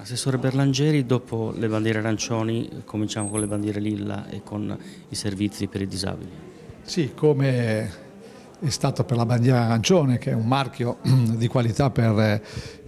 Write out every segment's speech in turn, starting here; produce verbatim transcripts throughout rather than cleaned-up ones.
Assessore Berlangeri, dopo le bandiere arancioni cominciamo con le bandiere lilla e con i servizi per i disabili. Sì, come è stato per la bandiera arancione, che è un marchio di qualità per eh,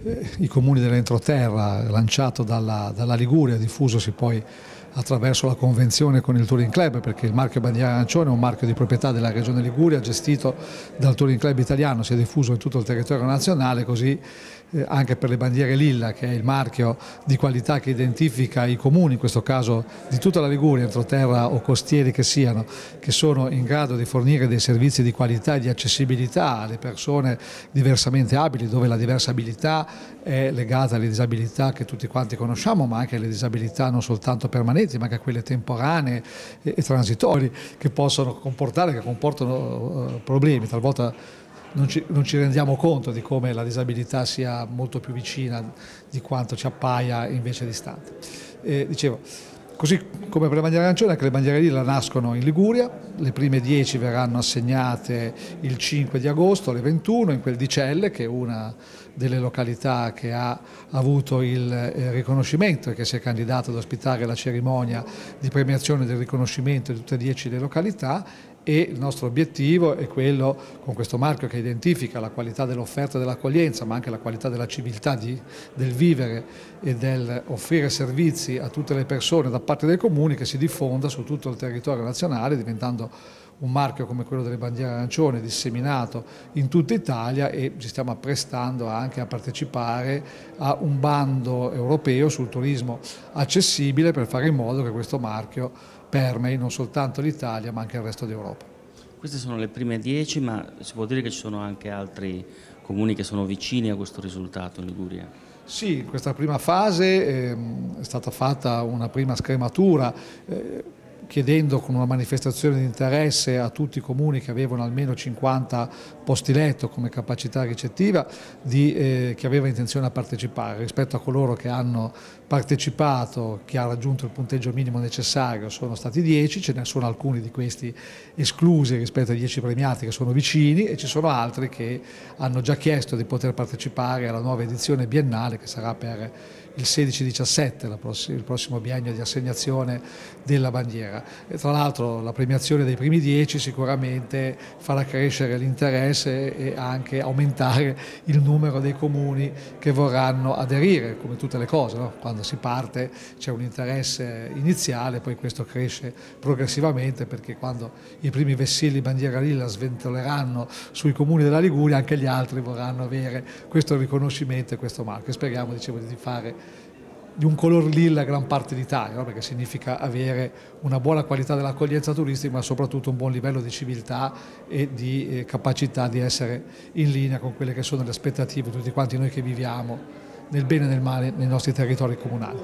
i comuni dell'entroterra, lanciato dalla, dalla Liguria, diffusosi poi attraverso la convenzione con il Touring Club, perché il marchio bandiera arancione è un marchio di proprietà della Regione Liguria, gestito dal Touring Club italiano, si è diffuso in tutto il territorio nazionale, così eh, anche per le bandiere lilla, che è il marchio di qualità che identifica i comuni, in questo caso di tutta la Liguria, entroterra o costieri che siano, che sono in grado di fornire dei servizi di qualità e di accessibilità alle persone diversamente abili, dove la diversa abilità è legata alle disabilità che tutti quanti conosciamo, ma anche alle disabilità non soltanto permanenti, ma anche a quelle temporanee e, e transitori, che possono comportare, che comportano uh, problemi. Talvolta non ci, non ci rendiamo conto di come la disabilità sia molto più vicina di quanto ci appaia invece distante. Eh, dicevo, così come per le bandiere arancione, anche le bandiere lilla nascono in Liguria, le prime dieci verranno assegnate il cinque di agosto alle ventuno in quel di Celle, che è una delle località che ha avuto il eh, riconoscimento e che si è candidato ad ospitare la cerimonia di premiazione del riconoscimento di tutte e dieci le località. E il nostro obiettivo è quello, con questo marchio che identifica la qualità dell'offerta e dell'accoglienza, ma anche la qualità della civiltà di, del vivere e del offrire servizi a tutte le persone da parte dei comuni, che si diffonda su tutto il territorio nazionale, diventando un marchio come quello delle bandiere arancione disseminato in tutta Italia, e ci stiamo apprestando anche a partecipare a un bando europeo sul turismo accessibile, per fare in modo che questo marchio permei non soltanto l'Italia ma anche il resto d'Europa. Queste sono le prime dieci, ma si può dire che ci sono anche altri comuni che sono vicini a questo risultato in Liguria? Sì, in questa prima fase eh, è stata fatta una prima scrematura, eh, chiedendo con una manifestazione di interesse a tutti i comuni che avevano almeno cinquanta posti letto come capacità ricettiva, di, eh, che aveva intenzione a partecipare. Rispetto a coloro che hanno partecipato, che ha raggiunto il punteggio minimo necessario, sono stati dieci, ce ne sono alcuni di questi esclusi rispetto ai dieci premiati che sono vicini, e ci sono altri che hanno già chiesto di poter partecipare alla nuova edizione biennale, che sarà per il sedici diciassette, il prossimo biennio di assegnazione della bandiera. E tra l'altro la premiazione dei primi dieci sicuramente farà crescere l'interesse e anche aumentare il numero dei comuni che vorranno aderire, come tutte le cose, no? Quando si parte c'è un interesse iniziale, poi questo cresce progressivamente, perché quando i primi vessilli bandiera lilla sventoleranno sui comuni della Liguria, anche gli altri vorranno avere questo riconoscimento e questo marchio. Speriamo, dicevo, di fare di un color lilla gran parte d'Italia, no? Perché significa avere una buona qualità dell'accoglienza turistica, ma soprattutto un buon livello di civiltà e di eh, capacità di essere in linea con quelle che sono le aspettative di tutti quanti noi che viviamo nel bene e nel male nei nostri territori comunali.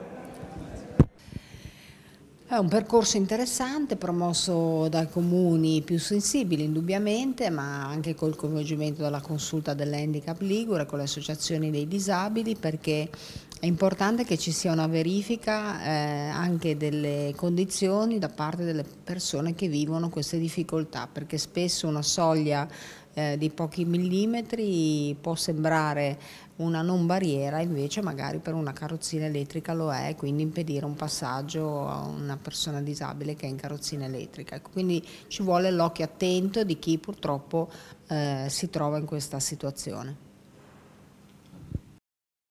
È un percorso interessante, promosso dai comuni più sensibili indubbiamente, ma anche col coinvolgimento della consulta dell'handicap Ligure, con le associazioni dei disabili, perché è importante che ci sia una verifica eh, anche delle condizioni da parte delle persone che vivono queste difficoltà, perché spesso una soglia eh, di pochi millimetri può sembrare una non barriera, invece magari per una carrozzina elettrica lo è, quindi impedire un passaggio a una persona disabile che è in carrozzina elettrica. Quindi ci vuole l'occhio attento di chi purtroppo eh, si trova in questa situazione.